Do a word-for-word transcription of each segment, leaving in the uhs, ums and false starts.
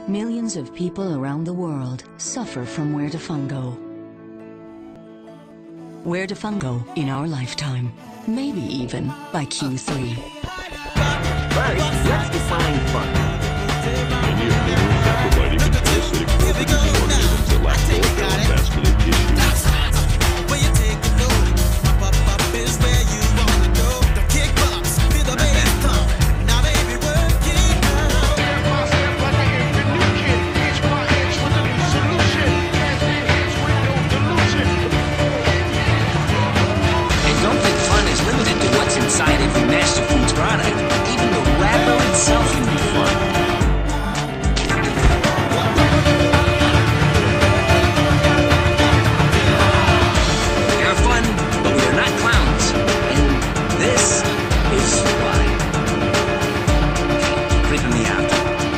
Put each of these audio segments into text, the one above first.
Millions of people around the world suffer from Hollafungo. Hollafungo in our lifetime, maybe even by Q three. Right, let's define fun. Они проводили интересы рекорды интеллектуального vascular tissue. Inside every master food's product, even the wrapper itself can be fun. We are fun, but we are not clowns, and this is why. Okay, creeping me out.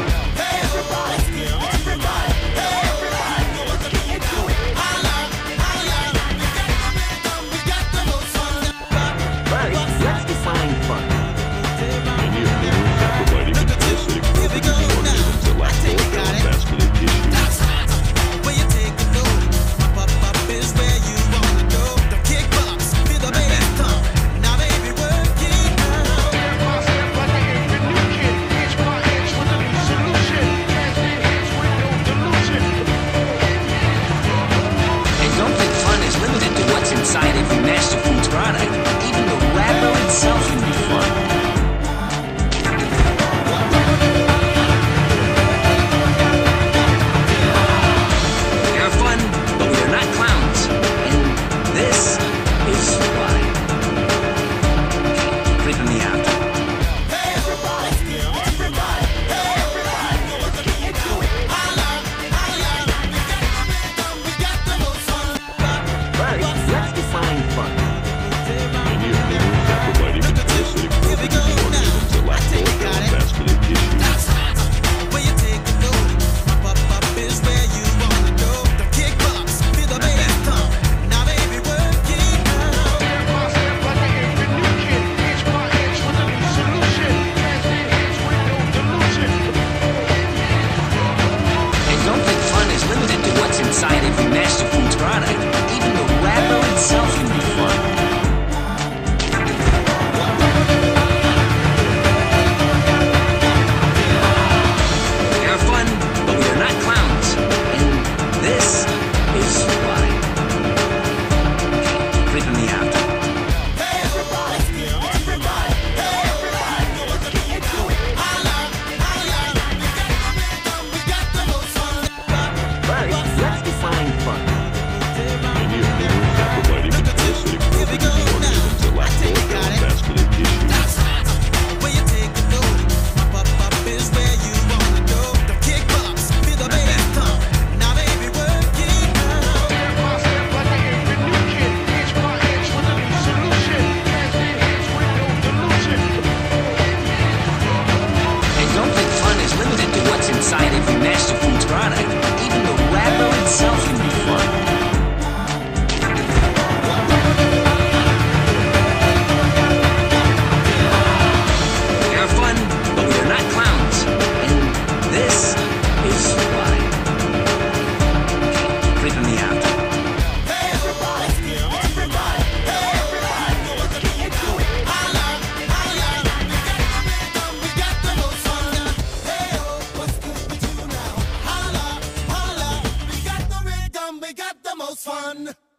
Inside every master food's product, even the wrapper itself can be fun. We are fun, but we are not clowns, and this is why. Okay, creeping me out. Inside every master food's product, even the wrapper itself can be fun. We are fun, but we are not clowns, and this is why. Okay, creeping me out. Inside every master food's product, even the wrapper itself can be fun. We are fun, but we are not clowns, and this is why. Okay, creeping me out. We got the most fun.